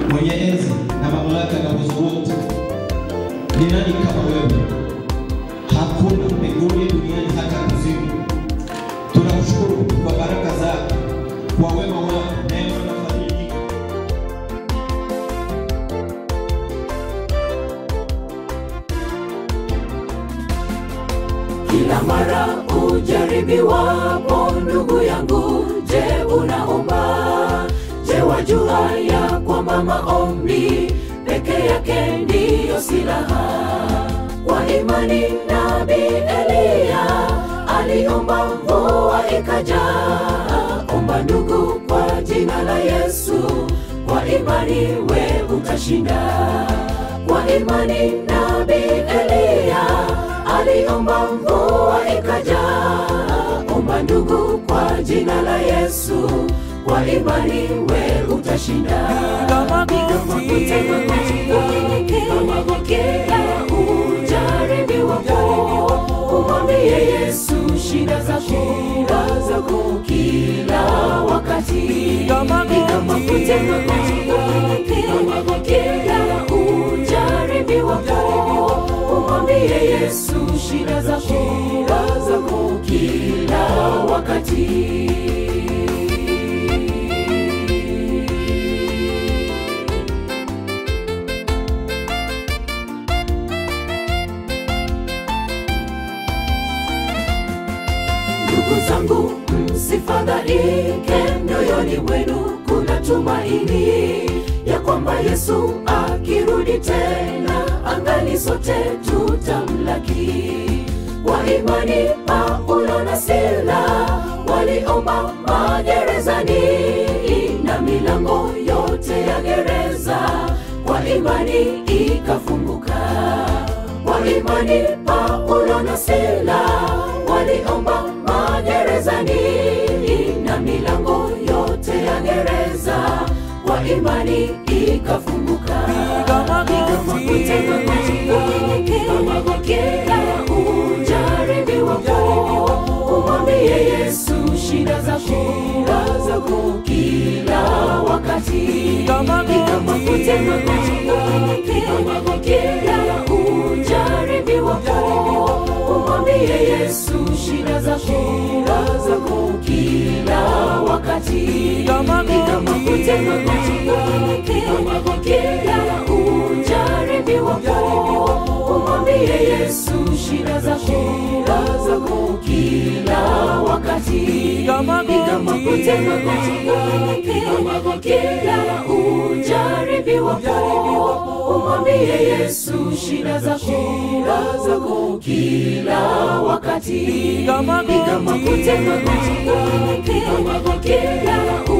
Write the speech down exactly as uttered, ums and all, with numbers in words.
mwenye enzi na mamlaka na uwezo wote. Ni nani kama wewe? Hakuna mbinguni, duniani, hata kuzimu. Tunakushukuru kwa baraka zako, kwa wema wako, neema na fadhili. Kila mara ujaribiwapo ndugu yangu, je, unaomba? Je, wajua ya kwamba maombi peke yake ndiyo silaha? Kwa imani Nabii Eliya aliomba, mvua ikaja. Omba ndugu kwa jina la Yesu, kwa imani we utashinda. Kwa imani Nabii Eliya aliomba, mvua ikaja. Omba ndugu kwa jina la Yesu, kwa imani we utashinda. Piga magoti, piga magoti, ujaribiwapo, umwambie Yesu shida zako kila wakati. Piga magoti, piga magoti, ujaribiwapo, umwambie Yesu shida zako kila wakati. Ndugu zangu, msifadhaike, mioyoni mwenu kuna tumaini ya kwamba Yesu akirudi tena, angali sote tutamlaki. Kwa imani Paulo na Sila waliomba magerezani, na milango yote ya gereza kwa imani ikafunguka. Kwa imani Paulo na Sila waliomba magerezani, na milango yote ya gereza kwa imani ikafunguka. Piga magoti, piga magoti, ujaribiwapo, umwambie Yesu shida zako kila wakati. Piga magoti, piga magoti, ujaribiwapo, umwambie Yesu shida zako kila wakati. Piga magoti, piga magoti, ujaribiwapo, umwambie Yesu shida zako kila wakati. Piga magoti, piga magoti, ujaribiwapo, umwambie Yesu shida zako kila wakati. Piga magoti, piga magoti,